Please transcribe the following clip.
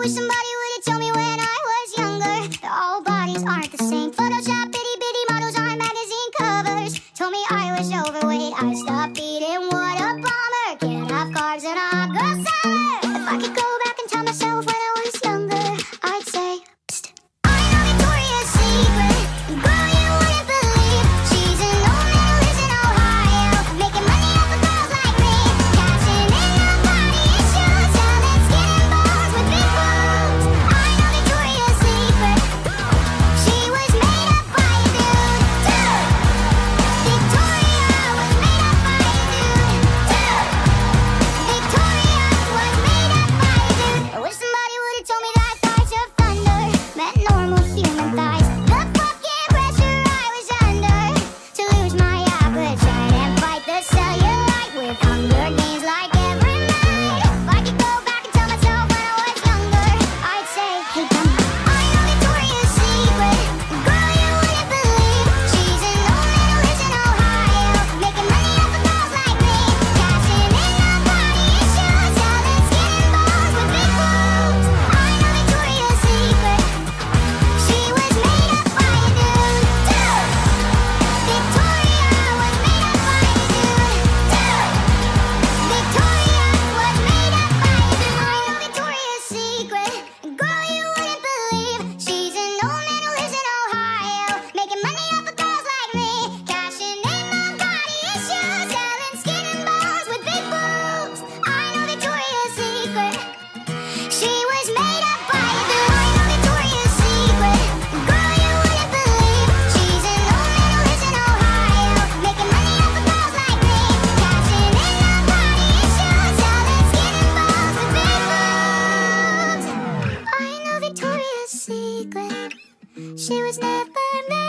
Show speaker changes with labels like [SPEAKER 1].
[SPEAKER 1] wish somebody would've told me when I was younger that all bodies aren't the same. Photoshop, itty bitty models on magazine covers told me I was overweight. I stopped eating, what a bummer. Can't have carbs in a hot girl summer. If I could go back and tell myself when I was younger, I'd say, psst. I know Victoria's Secret, girl, you wouldn't believe. She's an old man who lives in Ohio, making money off of girls like me, cashing in on body issues, selling skin and bones with big boobs. I know Victoria's Secret, she was made up by a dude. Victoria was made up by a dude. Victoria was made up by a dude. I wish somebody would've told me that thighs of thunder meant normal human thighs. The fucking pressure I was under to lose my appetite and fight the cellulite with Hunger Games like every night. If I could go back and tell myself when I was younger, I'd say, hey dumb. I know Victoria's Secret, girl, you wouldn't believe. She's an old man who lives in Ohio, making money off of girls like me, cashing in on body issues, selling skin and bones with big boobs. I know Victoria's Secret, she was made up by a dude. Victoria was made up by a dude. Victoria was made up by a dude. I know Victoria's Secret, girl, you wouldn't believe. She's an old man who lives in Ohio, making money off of girls like me, cashing in on body issues, selling skin and bones with big boobs. I know Victoria's Secret, she was made up by a dude. I know Victoria's Secret, girl, you wouldn't believe. She's an old man who lives in Ohio, making money off of girls like me, cashing in on body issues, selling skin and bones with big boobs. I know Victoria's Secret, she was never made